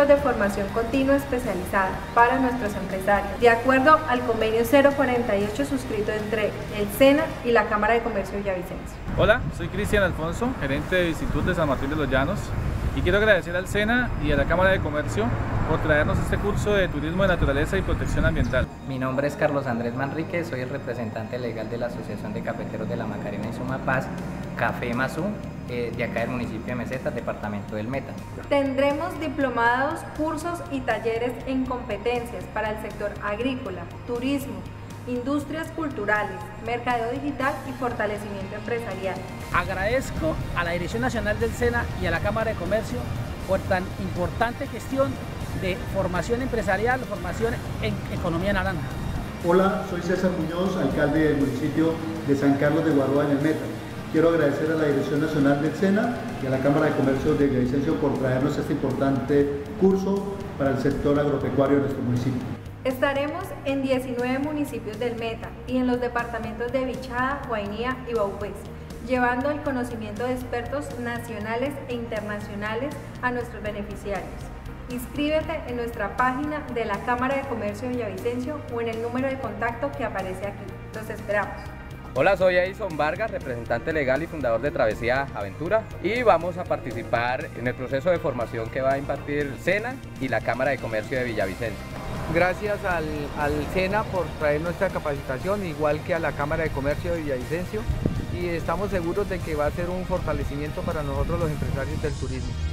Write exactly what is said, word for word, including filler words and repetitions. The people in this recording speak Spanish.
ciclos de formación continua especializada para nuestros empresarios, de acuerdo al convenio cero cuarenta y ocho suscrito entre el SENA y la Cámara de Comercio de Villavicencio. Hola, soy Cristian Alfonso, gerente del Instituto de San Martín de los Llanos, y quiero agradecer al SENA y a la Cámara de Comercio por traernos este curso de Turismo de Naturaleza y Protección Ambiental. Mi nombre es Carlos Andrés Manrique, soy el representante legal de la Asociación de Cafeteros de la Macarena y Sumapaz, Café Mazú, eh, de acá del municipio de Mesetas, departamento del Meta. Tendremos diplomados, cursos y talleres en competencias para el sector agrícola, turismo, industrias culturales, mercadeo digital y fortalecimiento empresarial. Agradezco a la Dirección Nacional del SENA y a la Cámara de Comercio por tan importante gestión de formación empresarial, formación en economía naranja. Hola, soy César Muñoz, alcalde del municipio de San Carlos de Guaroa en el Meta. Quiero agradecer a la Dirección Nacional del SENA y a la Cámara de Comercio de Villavicencio por traernos este importante curso para el sector agropecuario de nuestro municipio. Estaremos en diecinueve municipios del Meta y en los departamentos de Vichada, Guainía y Baupués, llevando el conocimiento de expertos nacionales e internacionales a nuestros beneficiarios. Inscríbete en nuestra página de la Cámara de Comercio de Villavicencio o en el número de contacto que aparece aquí. Los esperamos. Hola, soy Edison Vargas, representante legal y fundador de Travesía Aventura, y vamos a participar en el proceso de formación que va a impartir SENA y la Cámara de Comercio de Villavicencio. Gracias al, al SENA por traer nuestra capacitación, igual que a la Cámara de Comercio de Villavicencio, y estamos seguros de que va a ser un fortalecimiento para nosotros los empresarios del turismo.